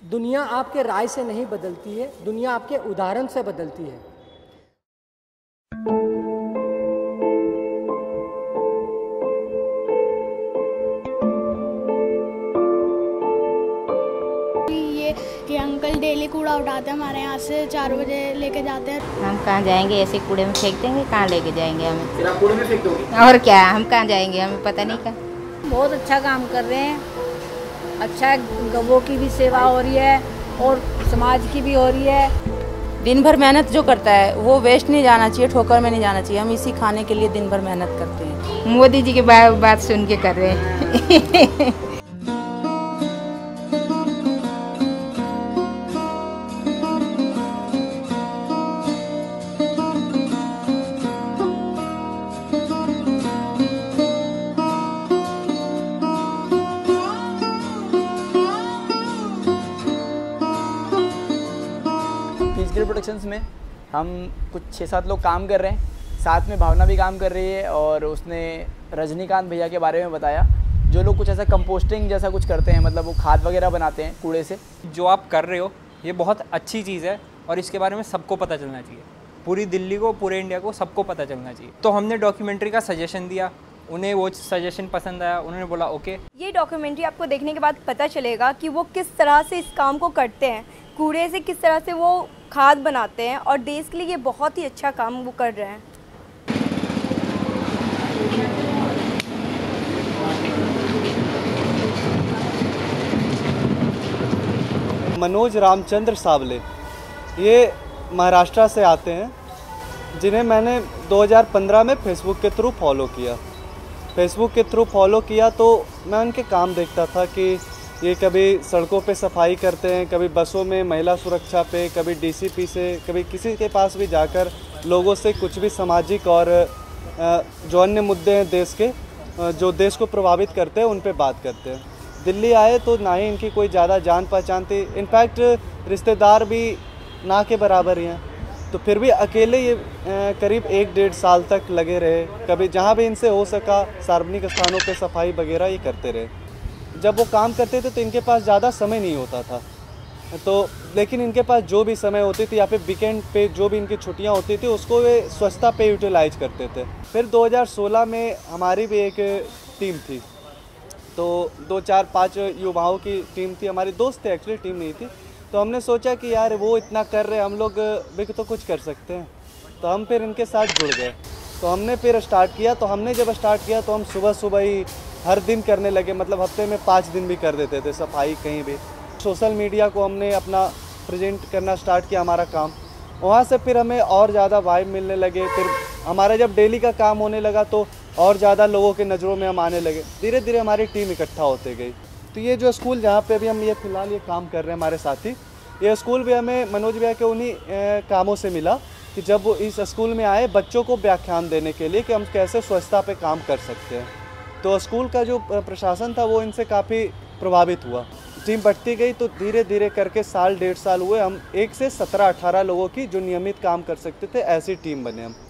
दुनिया आपके राय से नहीं बदलती है, दुनिया आपके उदाहरण से बदलती है। ये अंकल डेली कूड़ा उठाते हैं हमारे यहाँ से, 4 बजे लेके जाते हैं। हम कहाँ जाएंगे, ऐसे कूड़े में फेंक देंगे, कहाँ लेके जाएंगे हमें। फिर आप कूड़े में फेंक दोगे? और क्या, हम कहाँ जाएंगे, हमें पता नहीं कहाँ। बहुत अच्छा काम कर रहे हैं, अच्छा गवों की भी सेवा हो रही है और समाज की भी हो रही है। दिन भर मेहनत जो करता है वो वेस्ट नहीं जाना चाहिए, ठोकर में नहीं जाना चाहिए। हम इसी खाने के लिए दिन भर मेहनत करते हैं। मोदी जी की बात सुन के कर रहे हैं। फिजिकल प्रोडक्शंस में हम कुछ 6-7 लोग काम कर रहे हैं, साथ में भावना भी काम कर रही है। और उसने रजनीकांत भैया के बारे में बताया, जो लोग कुछ ऐसा कंपोस्टिंग जैसा कुछ करते हैं, मतलब वो खाद वगैरह बनाते हैं कूड़े से। जो आप कर रहे हो ये बहुत अच्छी चीज़ है और इसके बारे में सबको पता चलना चाहिए, पूरी दिल्ली को, पूरे इंडिया को, सबको पता चलना चाहिए। तो हमने डॉक्यूमेंट्री का सजेशन दिया, उन्हें वो सजेशन पसंद आया, उन्होंने बोला ओके। ये डॉक्यूमेंट्री आपको देखने के बाद पता चलेगा कि वो किस तरह से इस काम को करते हैं, कूड़े से किस तरह से वो खाद बनाते हैं और देश के लिए ये बहुत ही अच्छा काम वो कर रहे हैं। मनोज रामचंद्र सावले ये महाराष्ट्र से आते हैं, जिन्हें मैंने 2015 में फेसबुक के थ्रू फॉलो किया। फेसबुक के थ्रू फॉलो किया तो मैं उनके काम देखता था कि ये कभी सड़कों पे सफाई करते हैं, कभी बसों में महिला सुरक्षा पे, कभी डीसीपी से, कभी किसी के पास भी जाकर लोगों से कुछ भी सामाजिक और जो अन्य मुद्दे हैं देश के, जो देश को प्रभावित करते हैं, उन पे बात करते हैं। दिल्ली आए तो ना ही इनकी कोई ज़्यादा जान पहचान थी, इनफैक्ट रिश्तेदार भी ना के बराबर ही हैं। तो फिर भी अकेले ये करीब 1-1.5 साल तक लगे रहे। कभी जहाँ भी इनसे हो सका सार्वजनिक स्थानों पे सफाई वगैरह ये करते रहे। जब वो काम करते थे तो इनके पास ज़्यादा समय नहीं होता था, तो लेकिन इनके पास जो भी समय होती थी या फिर वीकेंड पे जो भी इनकी छुट्टियां होती थी उसको वे स्वच्छता पे यूटिलाइज करते थे। फिर 2016 में हमारी भी एक टीम थी, तो 2-4-5 युवाओं की टीम थी, हमारे दोस्त थे एक्चुअली, टीम नहीं थी। तो हमने सोचा कि यार वो इतना कर रहे, हम लोग भी तो कुछ कर सकते हैं, तो हम फिर इनके साथ जुड़ गए। तो हमने फिर स्टार्ट किया। तो हमने जब स्टार्ट किया तो हम सुबह सुबह ही हर दिन करने लगे, मतलब हफ्ते में 5 दिन भी कर देते थे सफाई कहीं भी। सोशल मीडिया को हमने अपना प्रेजेंट करना स्टार्ट किया हमारा काम। वहाँ से फिर हमें और ज़्यादा वाइब मिलने लगे। फिर हमारा जब डेली का काम होने लगा तो और ज़्यादा लोगों के नज़रों में हम आने लगे। धीरे धीरे हमारी टीम इकट्ठा होते गई। तो ये जो स्कूल जहाँ पे भी हम ये फ़िलहाल ये काम कर रहे हैं हमारे साथी, ये स्कूल भी हमें मनोज भैया के उन्हीं कामों से मिला कि जब वो इस स्कूल में आए बच्चों को व्याख्यान देने के लिए कि हम कैसे स्वच्छता पे काम कर सकते हैं। तो स्कूल का जो प्रशासन था वो इनसे काफ़ी प्रभावित हुआ। टीम बढ़ती गई तो धीरे धीरे करके 1-1.5 साल हुए, हम 1 से 17-18 लोगों की जो नियमित काम कर सकते थे ऐसी टीम बने हम।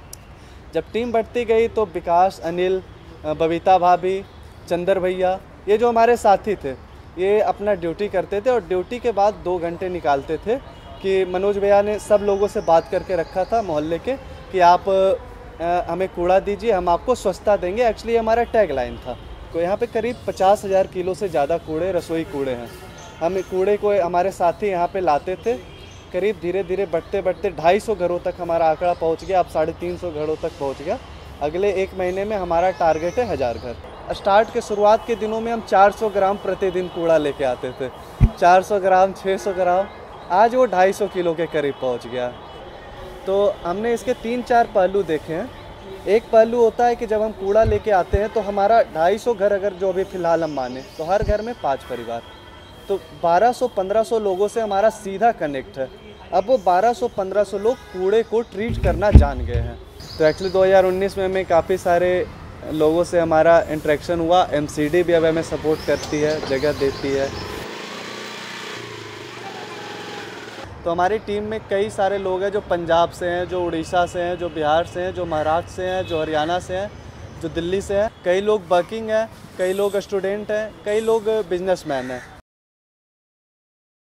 जब टीम बढ़ती गई तो विकास, अनिल, बबीता भाभी, चंदर भैया, ये जो हमारे साथी थे ये अपना ड्यूटी करते थे और ड्यूटी के बाद 2 घंटे निकालते थे कि मनोज भैया ने सब लोगों से बात करके रखा था मोहल्ले के कि आप हमें कूड़ा दीजिए, हम आपको स्वच्छता देंगे। एक्चुअली हमारा टैग लाइन था। तो यहाँ पे करीब 50,000 किलो से ज़्यादा कूड़े, रसोई कूड़े हैं। हम कूड़े को हमारे साथी यहाँ पे लाते थे। करीब धीरे धीरे बढ़ते बढ़ते 250 घरों तक हमारा आंकड़ा पहुँच गया, अब 350 घरों तक पहुँच गया। अगले 1 महीने में हमारा टारगेट है 1000 घर। स्टार्ट के शुरुआत के दिनों में हम 400 ग्राम प्रतिदिन कूड़ा लेके आते थे, 400 ग्राम, 600 ग्राम, आज वो 250 किलो के करीब पहुँच गया। तो हमने इसके 3-4 पहलू देखे हैं। एक पहलू होता है कि जब हम कूड़ा लेके आते हैं तो हमारा 250 घर अगर जो अभी फ़िलहाल हम माने तो हर घर में 5 परिवार, तो 1200-1500 लोगों से हमारा सीधा कनेक्ट है। अब वो 1200-1500 लोग कूड़े को ट्रीट करना जान गए हैं। तो एक्चुअली 2019 में हमें काफ़ी सारे लोगों से हमारा इंटरेक्शन हुआ। एमसीडी भी अब हमें सपोर्ट करती है, जगह देती है। तो हमारी टीम में कई सारे लोग हैं जो पंजाब से हैं, जो उड़ीसा से हैं, जो बिहार से हैं, जो महाराष्ट्र से हैं, जो हरियाणा से हैं, जो दिल्ली से हैं। कई लोग वर्किंग हैं, कई लोग स्टूडेंट हैं, कई लोग बिजनेसमैन हैं।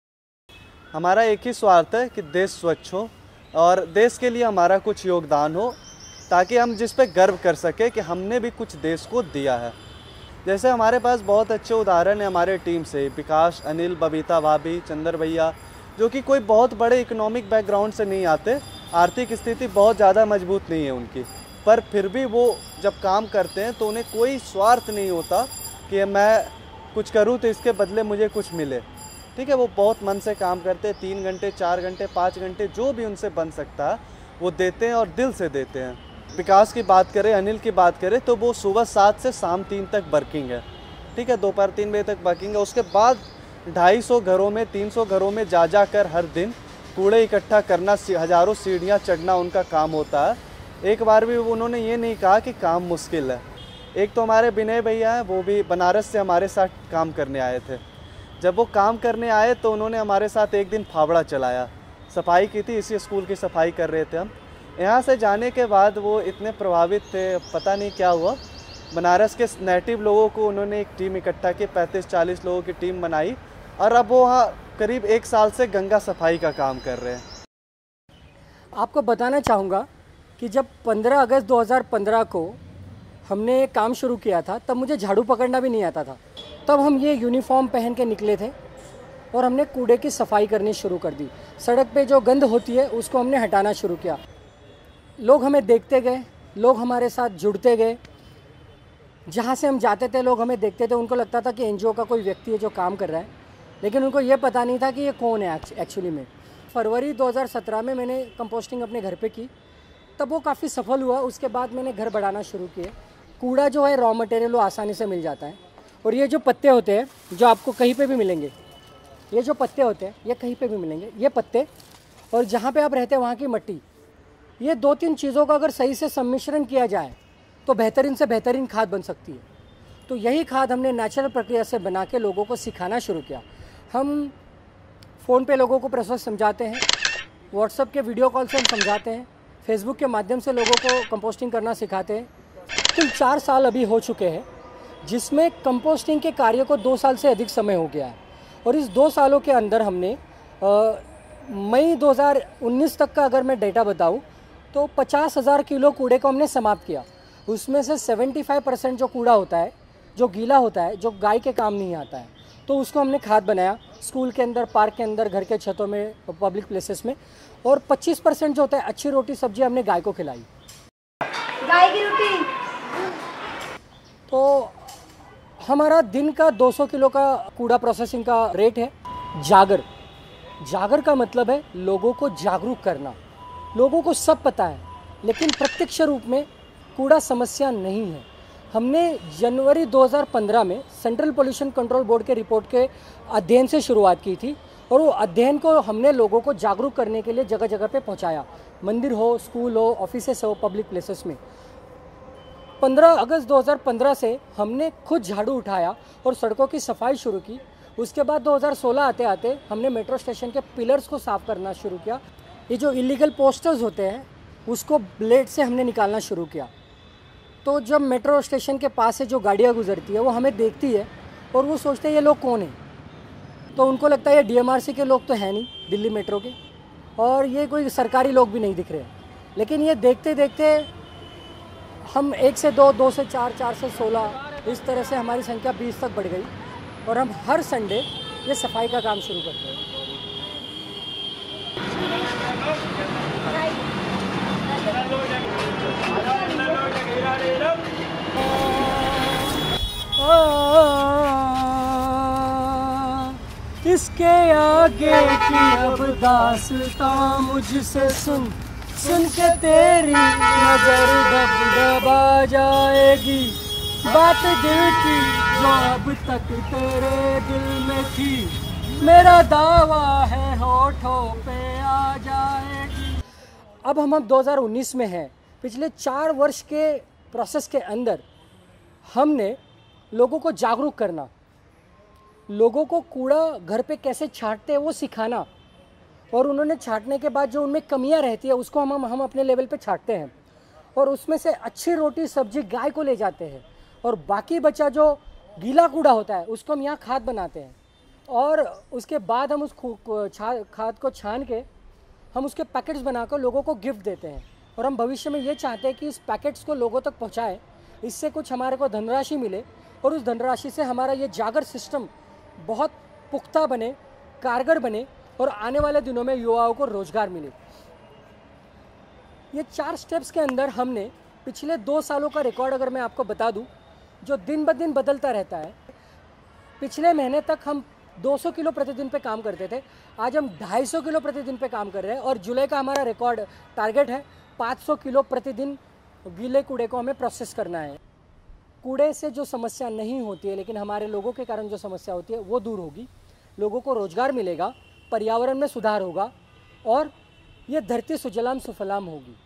हमारा एक ही स्वार्थ है कि देश स्वच्छ हो और देश के लिए हमारा कुछ योगदान हो, ताकि हम जिस पे गर्व कर सके कि हमने भी कुछ देश को दिया है। जैसे हमारे पास बहुत अच्छे उदाहरण है हमारे टीम से, विकास, अनिल, बबीता भाभी, चंदर भैया, जो कि कोई बहुत बड़े इकोनॉमिक बैकग्राउंड से नहीं आते, आर्थिक स्थिति बहुत ज़्यादा मजबूत नहीं है उनकी, पर फिर भी वो जब काम करते हैं तो उन्हें कोई स्वार्थ नहीं होता कि मैं कुछ करूँ तो इसके बदले मुझे कुछ मिले। ठीक है, वो बहुत मन से काम करते हैं, 3 घंटे 4 घंटे 5 घंटे जो भी उनसे बन सकता है वो देते हैं और दिल से देते हैं। विकास की बात करें, अनिल की बात करें तो वो सुबह 7 से शाम 3 तक वर्किंग है। ठीक है, दोपहर 3 बजे तक वर्किंग है। उसके बाद 250 घरों में 300 घरों में जा कर हर दिन कूड़े इकट्ठा करना, हज़ारों सीढ़ियाँ चढ़ना उनका काम होता है। एक बार भी उन्होंने ये नहीं कहा कि काम मुश्किल है। एक तो हमारे विनय भैया हैं, वो भी बनारस से हमारे साथ काम करने आए थे। जब वो काम करने आए तो उन्होंने हमारे साथ एक दिन फावड़ा चलाया, सफाई की थी, इसी स्कूल की सफाई कर रहे थे हम। यहाँ से जाने के बाद वो इतने प्रभावित थे, पता नहीं क्या हुआ, बनारस के नेटिव लोगों को उन्होंने एक टीम इकट्ठा की, 35-40 लोगों की टीम बनाई और अब वो वहाँ करीब 1 साल से गंगा सफाई का काम कर रहे हैं। आपको बताना चाहूँगा कि जब 15 अगस्त 2015 को हमने काम शुरू किया था, तब मुझे झाड़ू पकड़ना भी नहीं आता था। तब हम ये यूनिफॉर्म पहन के निकले थे और हमने कूड़े की सफाई करनी शुरू कर दी। सड़क पे जो गंद होती है उसको हमने हटाना शुरू किया। लोग हमें देखते गए, लोग हमारे साथ जुड़ते गए। जहाँ से हम जाते थे लोग हमें देखते थे, उनको लगता था कि एनजीओ का कोई व्यक्ति है जो काम कर रहा है, लेकिन उनको ये पता नहीं था कि ये कौन है एक्चुअली में। फरवरी 2017 में मैंने कंपोस्टिंग अपने घर पे की, तब वो काफ़ी सफल हुआ। उसके बाद मैंने घर बढ़ाना शुरू किए। कूड़ा जो है रॉ मटेरियल वो आसानी से मिल जाता है, और ये जो पत्ते होते हैं जो आपको कहीं पे भी मिलेंगे, ये जो पत्ते होते हैं ये कहीं पे भी मिलेंगे, ये पत्ते और जहाँ पे आप रहते हैं वहाँ की मिट्टी, ये 2-3 चीज़ों का अगर सही से सम्मिश्रण किया जाए तो बेहतरीन से बेहतरीन खाद बन सकती है। तो यही खाद हमने नेचुरल प्रक्रिया से बना के लोगों को सिखाना शुरू किया। हम फ़ोन पे लोगों को प्रोसेस समझाते हैं, व्हाट्सएप के वीडियो कॉल से हम समझाते हैं, फेसबुक के माध्यम से लोगों को कंपोस्टिंग करना सिखाते हैं। कुल 4 साल अभी हो चुके हैं, जिसमें कंपोस्टिंग के कार्य को 2 साल से अधिक समय हो गया है। और इस 2 सालों के अंदर हमने मई 2019 तक का अगर मैं डेटा बताऊं तो 50,000 किलो कूड़े को हमने समाप्त किया। उसमें से 75% जो कूड़ा होता है, जो गीला होता है, जो गाय के काम नहीं आता है, तो उसको हमने खाद बनाया स्कूल के अंदर, पार्क के अंदर, घर के छतों में, पब्लिक प्लेसेस में। और 25% जो होता है अच्छी रोटी सब्जी हमने गाय को खिलाई। गाय की रोटी। तो हमारा दिन का 200 किलो का कूड़ा प्रोसेसिंग का रेट है। जागर, जागर का मतलब है लोगों को जागरूक करना। लोगों को सब पता है, लेकिन प्रत्यक्ष रूप में कूड़ा समस्या नहीं है। हमने जनवरी 2015 में सेंट्रल पोल्यूशन कंट्रोल बोर्ड के रिपोर्ट के अध्ययन से शुरुआत की थी, और वो अध्ययन को हमने लोगों को जागरूक करने के लिए जगह जगह पे पहुंचाया। मंदिर हो, स्कूल हो, ऑफिसेस हो, पब्लिक प्लेसेस में। 15 अगस्त 2015 से हमने खुद झाड़ू उठाया और सड़कों की सफाई शुरू की। उसके बाद 2016 आते आते हमने मेट्रो स्टेशन के पिलर्स को साफ़ करना शुरू किया। ये जो इलीगल पोस्टर्स होते हैं उसको ब्लेड से हमने निकालना शुरू किया। तो जब मेट्रो स्टेशन के पास से जो गाड़ियाँ गुजरती है वो हमें देखती है और वो सोचते हैं ये लोग कौन हैं। तो उनको लगता है ये डीएमआरसी के लोग तो हैं नहीं, दिल्ली मेट्रो के, और ये कोई सरकारी लोग भी नहीं दिख रहे। लेकिन ये देखते देखते हम 1 से 2, 2 से 4, 4 से 16, इस तरह से हमारी संख्या 20 तक बढ़ गई, और हम हर संडे ये सफाई का काम शुरू करते हैं। इसके आगे की अब दास्तां मुझसे सुन, सुन के तेरी नजर दबा जाएगी। बात दिल की जो अब तक तेरे दिल में थी, मेरा दावा है होठों पे आ जाएगी। अब हम 2019 में हैं। पिछले 4 वर्ष के प्रोसेस के अंदर हमने लोगों को जागरूक करना, लोगों को कूड़ा घर पे कैसे छांटते हैं वो सिखाना, और उन्होंने छांटने के बाद जो उनमें कमियां रहती है उसको हम अपने लेवल पे छांटते हैं, और उसमें से अच्छी रोटी सब्जी गाय को ले जाते हैं, और बाकी बचा जो गीला कूड़ा होता है उसको हम यहाँ खाद बनाते हैं। और उसके बाद हम उस खाद को छान के हम उसके पैकेट्स बनाकर लोगों को गिफ्ट देते हैं। और हम भविष्य में ये चाहते हैं कि इस पैकेट्स को लोगों तक पहुँचाएँ, इससे कुछ हमारे को धनराशि मिले और उस धनराशि से हमारा ये जागर सिस्टम बहुत पुख्ता बने, कारगर बने और आने वाले दिनों में युवाओं को रोज़गार मिले। ये 4 स्टेप्स के अंदर हमने पिछले 2 सालों का रिकॉर्ड अगर मैं आपको बता दूं, जो दिन ब दिन बदलता रहता है। पिछले महीने तक हम 200 किलो प्रतिदिन पे काम करते थे, आज हम 250 किलो प्रतिदिन पे काम कर रहे हैं और जुलाई का हमारा रिकॉर्ड टारगेट है 500 किलो प्रतिदिन गीले कूड़े को हमें प्रोसेस करना है। कूड़े से जो समस्या नहीं होती है, लेकिन हमारे लोगों के कारण जो समस्या होती है वो दूर होगी, लोगों को रोज़गार मिलेगा, पर्यावरण में सुधार होगा और ये धरती सुजलाम सुफलाम होगी।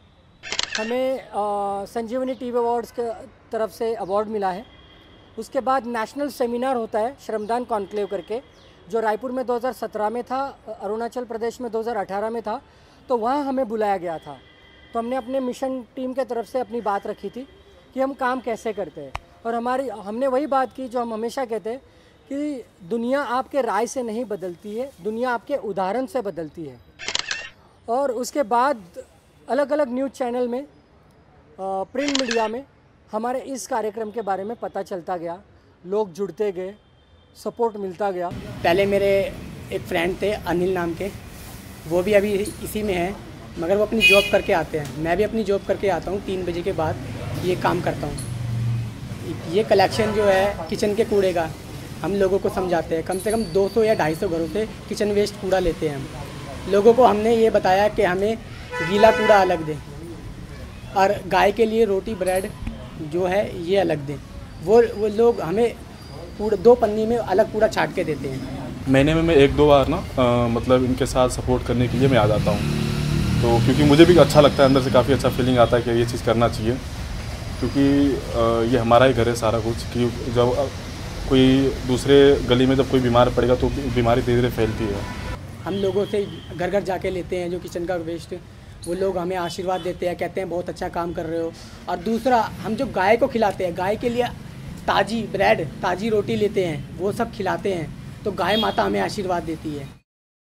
हमें संजीवनी टीवी अवार्ड्स के तरफ से अवार्ड मिला है। उसके बाद नेशनल सेमिनार होता है श्रमदान कॉन्क्लेव करके, जो रायपुर में 2017 में था, अरुणाचल प्रदेश में 2018 में था, तो वहाँ हमें बुलाया गया था। तो हमने अपने मिशन टीम के तरफ से अपनी बात रखी थी कि हम काम कैसे करते हैं और हमने वही बात की जो हम हमेशा कहते हैं कि दुनिया आपके राय से नहीं बदलती है, दुनिया आपके उदाहरण से बदलती है। और उसके बाद अलग अलग न्यूज़ चैनल में, प्रिंट मीडिया में हमारे इस कार्यक्रम के बारे में पता चलता गया, लोग जुड़ते गए, सपोर्ट मिलता गया। पहले मेरे एक फ्रेंड थे अनिल नाम के, वो भी अभी इसी में है, मगर वो अपनी जॉब करके आते हैं। मैं भी अपनी जॉब करके आता हूँ, 3 बजे के बाद ये काम करता हूँ। ये कलेक्शन जो है किचन के कूड़े का हम लोगों को समझाते हैं। कम से कम 200 या 250 घरों से किचन वेस्ट कूड़ा लेते हैं हम। लोगों को हमने ये बताया कि हमें गीला कूड़ा अलग दें और गाय के लिए रोटी ब्रेड जो है ये अलग दें। वो लोग हमें कूड़ा 2 पन्नी में अलग कूड़ा छाट के देते हैं। महीने में मैं 1-2 बार ना मतलब इनके साथ सपोर्ट करने के लिए मैं आ जाता हूँ। तो क्योंकि मुझे भी अच्छा लगता है, अंदर से काफ़ी अच्छा फीलिंग आता है कि ये चीज़ करना चाहिए, क्योंकि ये हमारा ही घर है सारा कुछ। कि जब कोई दूसरे गली में जब कोई बीमार पड़ेगा तो बीमारी धीरे धीरे फैलती है। हम लोगों से घर घर जाके लेते हैं जो किचन का वेस्ट, वो लोग हमें आशीर्वाद देते हैं, कहते हैं बहुत अच्छा काम कर रहे हो। और दूसरा, हम जो गाय को खिलाते हैं, गाय के लिए ताज़ी ब्रेड ताज़ी रोटी लेते हैं, वो सब खिलाते हैं, तो गाय माता हमें आशीर्वाद देती है।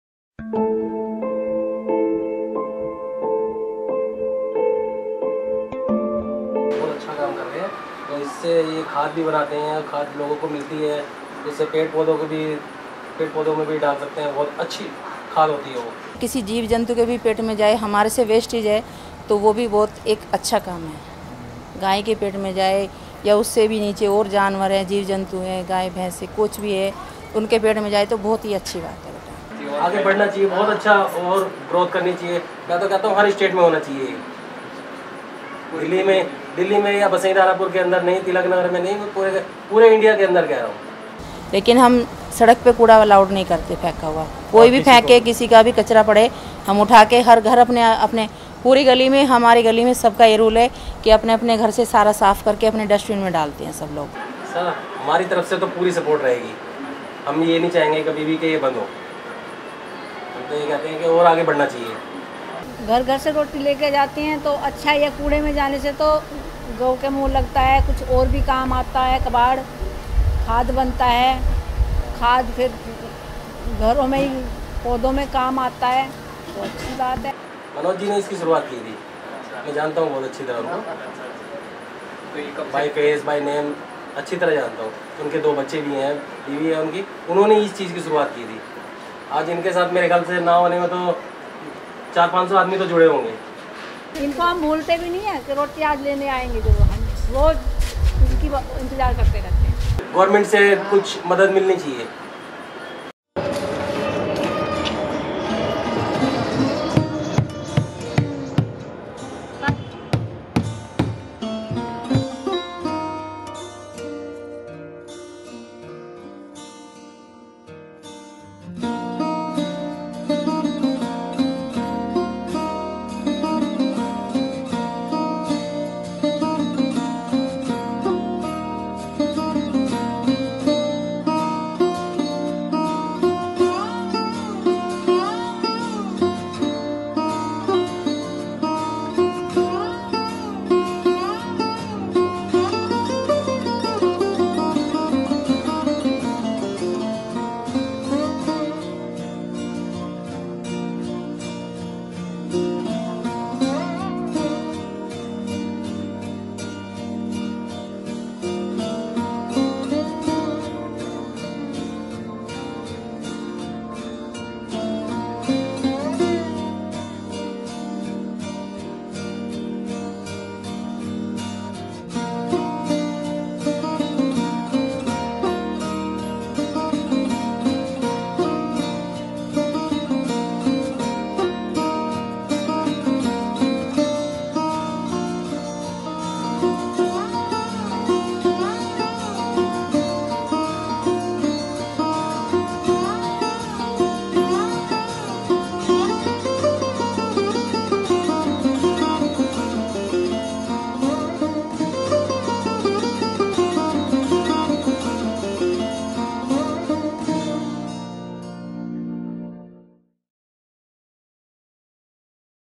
बहुत अच्छा काम कर रहे हैं। तो इससे ये खाद भी बनाते हैं, खाद लोगों को मिलती है, इससे पेड़ पौधों में भी डाल सकते हैं, बहुत अच्छी खाद होती है वो। किसी जीव जंतु के भी पेट में जाए, हमारे से वेस्टेज है तो वो भी बहुत एक अच्छा काम है। गाय के पेट में जाए या उससे भी नीचे और जानवर हैं, जीव जंतु हैं, गाय भैंस कुछ भी है, उनके पेट में जाए तो बहुत ही अच्छी बात है बेटा। आगे बढ़ना चाहिए, बहुत अच्छा और ग्रोथ करनी चाहिए। मैं तो कहता हूँ हर स्टेट में होना चाहिए। दिल्ली में या बसई दारापुर के अंदर नहीं, तिलक नगर में नहीं, पूरे इंडिया के अंदर कह रहा हूँ। लेकिन हम सड़क पे कूड़ा अलाउड नहीं करते फेंका हुआ। कोई भी फेंके, किसी का भी कचरा पड़े, हम उठा के हर घर अपने पूरी गली में, हमारी गली में सबका ये रूल है कि अपने अपने घर से सारा साफ़ करके अपने डस्टबिन में डालते हैं सब लोग। सर हमारी तरफ से तो पूरी सपोर्ट रहेगी। हम ये नहीं चाहेंगे कभी भी कि ये बंद हो। हम तो ये कहते हैं कि और आगे बढ़ना चाहिए। घर घर से रोटी लेके जाती हैं तो अच्छा है। कूड़े में जाने से तो गौ के मुँह लगता है, कुछ और भी काम आता है, कबाड़ खाद बनता है, खाद फिर घरों में ही पौधों में काम आता है, तो अच्छी बात है। मनोज जी ने इसकी शुरुआत की थी, मैं जानता हूँ बहुत अच्छी तरह उनको, बाय फेस बाय नेम अच्छी तरह जानता हूँ। उनके 2 बच्चे भी हैं, बीवी है उनकी, उन्होंने इस चीज़ की शुरुआत की थी। आज इनके साथ मेरे ख्याल से ना होने में तो 400-500 आदमी तो जुड़े होंगे। इनको हम भूलते भी नहीं है कि रोटी आज लेने आएंगे, जो हम रोज़ उनकी इंतज़ार करते रहते हैं। गवर्नमेंट से कुछ मदद मिलनी चाहिए।